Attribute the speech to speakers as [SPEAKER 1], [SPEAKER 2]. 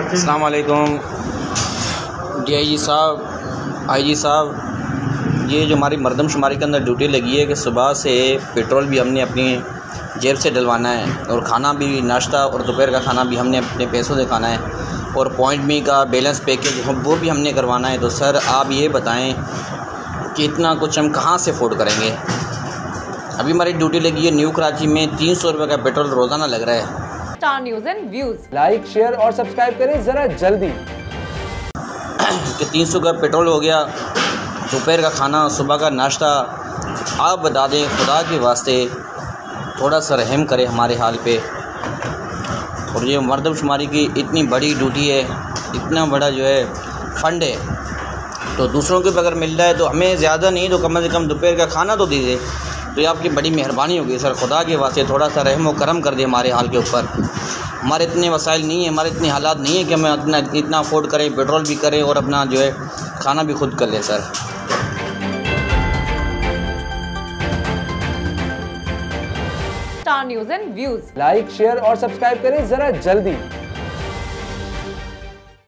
[SPEAKER 1] अस्सलाम वालेकुम DIG साहब, IG साहब, ये जो हमारी मरदमशुमारी के अंदर ड्यूटी लगी है कि सुबह से पेट्रोल भी हमने अपनी जेब से डलवाना है और खाना भी, नाश्ता और दोपहर का खाना भी हमने अपने पैसों से खाना है और पॉइंट मी का बैलेंस पैकेज वो भी हमने करवाना है। तो सर आप ये बताएं कि इतना कुछ हम कहाँ से अफोर्ड करेंगे। अभी हमारी ड्यूटी लगी है न्यू कराची में, 300 रुपये का पेट्रोल रोज़ाना लग रहा है।
[SPEAKER 2] Star News and views
[SPEAKER 3] like, share और सब्सक्राइब करें ज़रा जल्दी
[SPEAKER 1] कि 300 का पेट्रोल हो गया, दोपहर का खाना, सुबह का नाश्ता। आप बता दें खुदा के वास्ते, थोड़ा सा रहम करें हमारे हाल पे। और ये मरदमशुमारी की इतनी बड़ी ड्यूटी है, इतना बड़ा जो है फ़ंड है, तो दूसरों के अगर मिल रहा है तो हमें ज़्यादा नहीं तो कम से कम दोपहर का खाना तो दीजिए। तो ये आपकी बड़ी मेहरबानी होगी सर, खुदा के वास्ते थोड़ा सा रहम व करम कर दे हमारे हाल के ऊपर। हमारे इतने वसाइल नहीं है, हमारे इतने हालात नहीं है कि हम इतना अफोर्ड करें, पेट्रोल भी करें और अपना जो है खाना भी खुद कर लें sir.
[SPEAKER 2] Star News and views
[SPEAKER 3] like, share और सब्सक्राइब करें ज़रा जल्दी।